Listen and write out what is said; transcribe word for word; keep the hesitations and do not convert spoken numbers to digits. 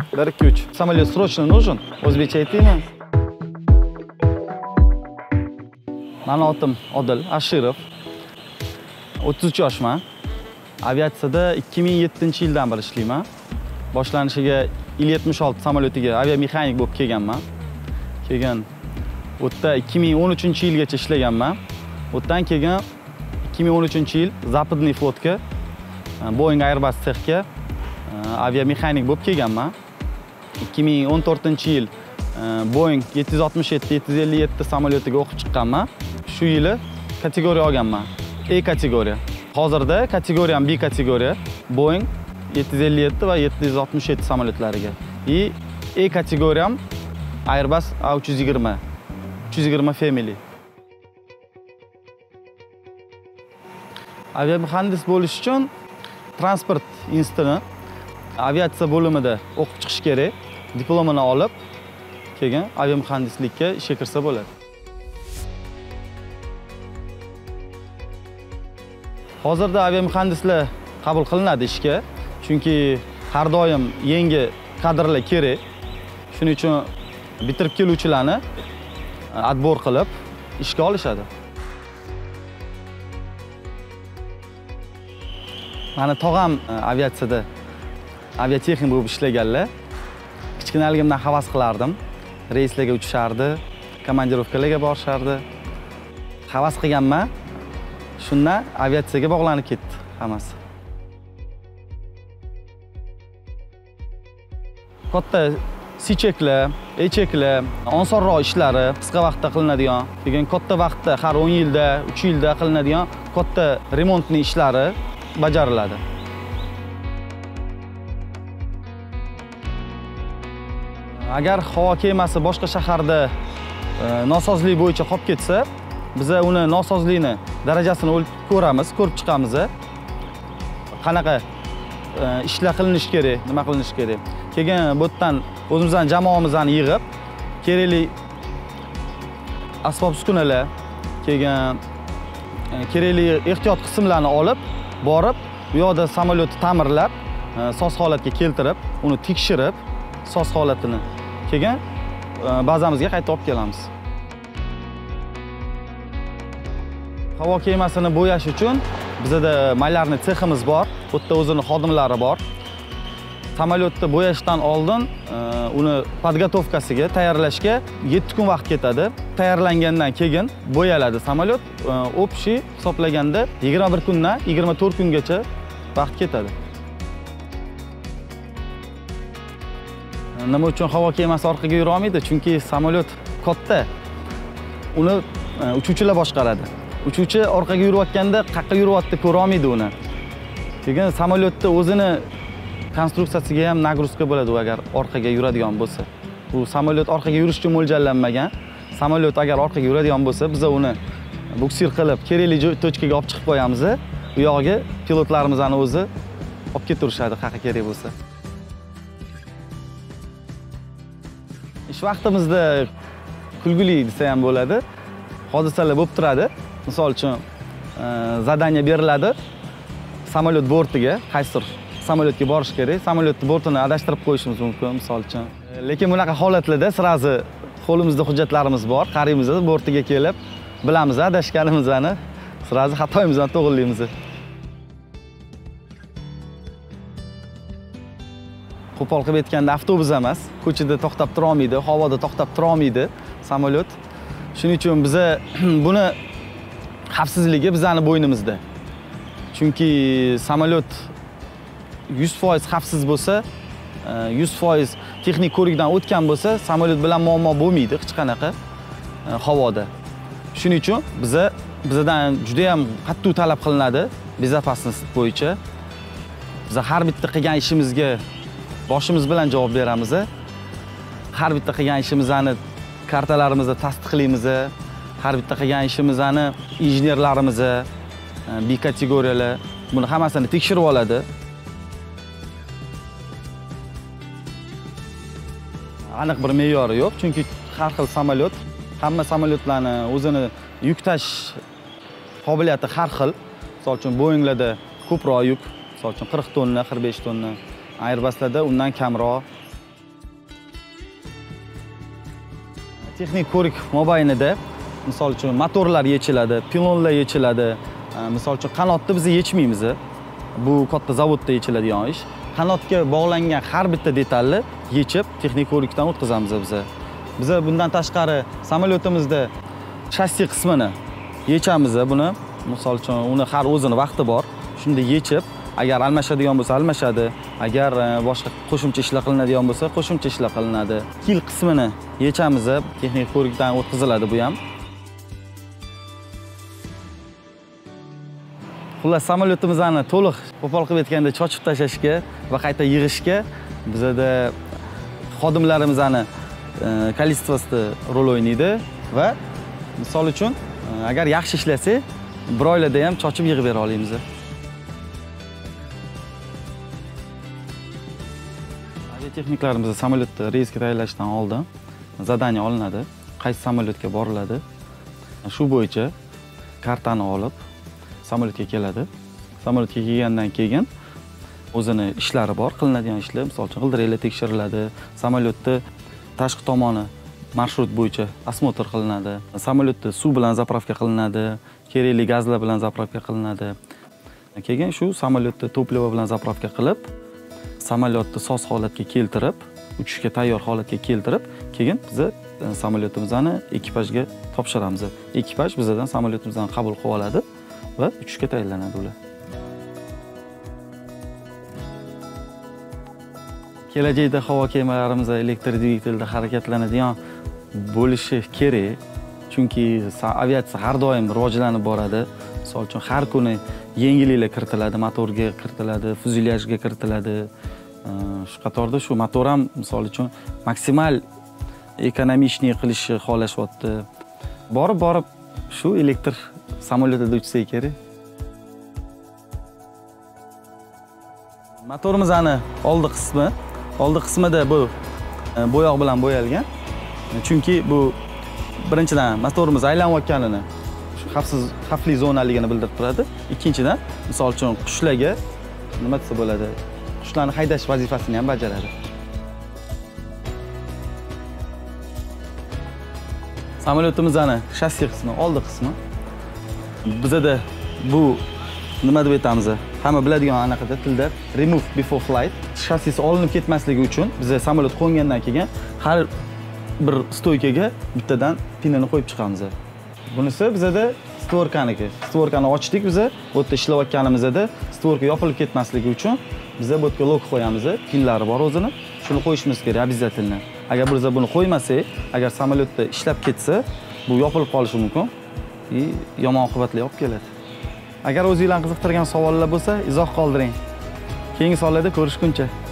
bir ikki uch. Samolyot срочно нужен. O'zbekcha aytaymi? Mani otim Odil Ashirov. o'ttiz uch yoshman. Aviatsiyada ikki ming yettinchi yildan beri ishlayman. Boshlanishiga Il yetmish olti samolyotiga aviamexanik bo'lib kelganman. Keyin u yerda ikki ming o'n uchinchi yilgacha ishlaganman. O'tdan keyin ikki ming o'n uchinchi yil Западный flotga Boeing Airbus sexga aviamexanik bo'lib kelganman. ikki ming o'n to'rtinchi yil Boeing yetti yuz oltmish yetti yetti yuz ellik yetti samolyotiga o'qib chiqqanman. Shu yili kategoriya olganman. E kategoriya. Hozirda kategoriyam B kategoriya. Boeing yetti yuz ellik yetti va yetti yuz oltmish yetti samolyotlariga. И E kategoriyam Airbus A uch yuz yigirma. uch yuz yigirma Family. Aviamuhandis bo'lish uchun transport institutini aviatsiya bo'limida o'qib chiqish kerak. Diplomini olib, keyin aviamuhandislikka ishga kirsa bo'ladi. Hozirda aviamuhandislar qabul qilinadi ishga, chunki har doim yangi kadrlar kerak. Shuning uchun bitirib keluvchilarni отбор qilib ishga olishadi. Mani tog'am aviatsiyada aviatexnik bo'lib ishlaganlar. Kichkinaligimdan havas qilardim. Reyslarga uchishardi, komandirovkalarga borishardi. Havas qilganman. Shundan aviatsiyaga bog'lanib ketdi hammasi. Katta C-cheklar, E-cheklar, osonroq ishlari qisqa vaqtda qilinadigan, keyin katta vaqtda har o'n yilda, uch yilda qilinadigan katta remontning ishlari bajariladi. Agar havo kemasi boshqa shaharda nosozlik bo'yicha qolib ketsa, biz uni nosozlikni darajasini ko'ramiz, ko'rib chiqamiz. Qanaqa ishlar qilinish kerak, nima qilinish kerak. Keyin bu yerdan o'zimizdan jamoamizni yig'ib, kerakli asbob uskunalar, keyin kerakli ehtiyot qismlarni olib, borib, bu yoqda samolyotni ta'mirlab, soz holatga keltirib, uni tekshirib, soz holatini keyin bazamizga qaytib olib kelamiz. Havo kemasini bo'yash uchun bizda malyarniy seximiz bor, bu yerda o'zining xodimlari bor. Samolyotni bo'yashdan oldin uni podgotovkasiga, tayyorlashga yetti kun vaqt ketadi. Tayyorlangandan keyin bo'yaladi samolyot. Общий hisoblaganda yigirma bir kundan yigirma to'rt kungacha vaqt ketadi. Nima uchun havo kemasi orqaga yura olmaydi? Chunki samolyot katta. Uni uchuvchilar boshqaradi. Uchuvchi orqaga yurayotganda qayerga yuryapti ko'ra olmaydi uni. Keyin samolyotda o'zini konstruksiyasiga ham nagruzka bo'ladi agar orqaga yuradigan bo'lsa. Bu samolyot orqaga yurish uchun mo'ljallanmagan. Samolyot agar orqaga yuradigan bo'lsa, biz uni buksir qilib kerakli tochkaga olib chiqib qo'yamiz. Bu yog'iga pilotlarimizni o'zi olib keturishadi, qayerga kerak bo'lsa. Ish vaqtimizda kulguli desa ham bo'ladi. Hodisalar bo'lib turadi. Misol uchun, zadaniya beriladi. Samolyot bortiga, qaysidir samolyotga borish kerak. Samolyotning bortini adashtirib qo'yishimiz mumkin, misol uchun. Lekin bunaqa holatlarda sirazi qo'limizda hujjatlarimiz bor. Qaraymiz, bortiga kelib, bilamiz adashganimizni, sirazi xatoyimizni to'g'rilaymiz. Qo'pol qilib aytganda avtobus emas, ko'chada to'xtab tura olmaydi, havoda to'xtab tura olmaydi samolyot. Shuning uchun biz buni xavfsizligi bizning bo'ynimizda. Chunki samolyot yuz foiz xavfsiz bo'lsa, yuz foiz texnik ko'rikdan o'tgan bo'lsa, samolyot bilan muammo bo'lmaydi hech qanaqa havoda. Shuning uchun biz bizdan juda ham qattiq talab qilinadi bezopasnost bo'yicha. Biz har bitta qilgan ishimizga boshimiz bilan javob beramiz. Har bitta qilgan ishimizni kartalarimizni tasdiqlaymiz. Har bitta qilgan ishimizni injenerlarimiz, B kategoriyalar buni hammasini tekshirib oladi. Aniq bir me'yori yo'q, chunki har xil samolyot, hamma samolyotlarni o'zini yuk tashish qobiliyati har xil. Misol uchun Boeinglarda ko'proq yuk, misol uchun qirq tonna, qirq besh tonna, Airbuslarda undan kamroq. Texnik ko'rik mobaynida misol uchun motorlar yechiladi, pilonlar yechiladi. Misol uchun qanotni biz yechmaymiz. Bu katta zavodda yechiladigan ish. Qanotga bog'langan har bitta detalni yechib, texnik ko'rikdan o'tkazamiz biz. Biz bundan tashqari samolyotimizda shassi qismini yechamiz buni. Misol uchun uni har o'zini vaqti bor. Shunda yechib, agar almashadigan bo'lsa almashadi, agar boshqa qo'shimcha ishlar qilinadigan bo'lsa, qo'shimcha ishlar qilinadi. Kil qismini yechamiz, texnik ko'rikdan o'tkaziladi bu ham. Xullas, samolyotimizni to'liq qo'pol qilib aytganda chochib tashlashga va qayta yig'ishga bizda xodimlarimizni kolичествоsi rol o'ynaydi va misol uchun agar yaxshi ishlasak, bir oylarda ham chochib yig'ib bera olamiz. Aviatexniklarimiz samolyotni reysga tayyorlashdan oldin zadaniya olinadi, qaysi samolyotga boriladi. Shu bo'yicha kartani olib samolyotga keladi. Samolyotga kelgandan keyin o'zini ishlari bor, qilinadigan ishlar, misol uchun g'ildiraklar tekshiriladi, samolyotni tashqi tomoni marshrut bo'yicha osmotr qilinadi. Samolyotni suv bilan zapravka qilinadi, kerakli gazlar bilan zapravka qilinadi. Keyin shu samolyotni topливо bilan zapravka qilib, samolyotni soz holatga keltirib, uchishga tayyor holatga keltirib, keyin biz samolyotimizni ekipajga topshiramiz. Ekipaj bizdan samolyotimizni qabul qilib oladi va uchishga tayyorlanadi ular. Kelajakda havo kemalarimiz elektr dvigatelda harakatlanadigan bo'lishi kerak. Chunki aviatsiya har doim rivojlanib boradi. Misol uchun har kuni yengilliklar kiritiladi, motorga kiritiladi, fuzyajga kiritiladi. Shu qatorda shu motor ham misol uchun maksimal ekonomichniy qilishni xohlashyapti. Borib-borib shu elektr samolyotida uchsa kerak. Motorimizning oldi qismi, oldi qismida bu bo'yoq bilan bo'yalgan. Chunki bu birinchidan motorimiz aylanayotganini, shu xavfsiz, xavfli zonaligini bildirib turadi. Ikkinchidan, misol uchun qushlarga nima desa bo'ladi? Qushlarni haydash vazifasini ham bajaradi. Samolyotimizning shassi qismi, oldi qismi. Bizda bu nima deb aytamiz? Hamma biladigan anaqada tilda remove before flight. Shassisi olinib ketmasligi uchun biz samolyot qo'ngandan keyin har bir stoykaga bittadan pinini qo'yib chiqamiz. Bunisi bizda stvorkaniki. Stvorkani ochdik biz, bu yerda ishlayotganimizda stvorka yopilib ketmasligi uchun biz bu yerga lok qo'yamiz. Pinlari bor o'zini. Shuni qo'yishimiz kerak обязательно. Agar biz buni qo'ymasak, agar samolyotda ishlab ketsa, bu yopilib qolishi mumkin. И yomon oqibatlar olib keladi. Agar o'zingizlarni qiziqtirgan savollar bo'lsa, izoh qoldiring. Keyingi savollarda ko'rishguncha.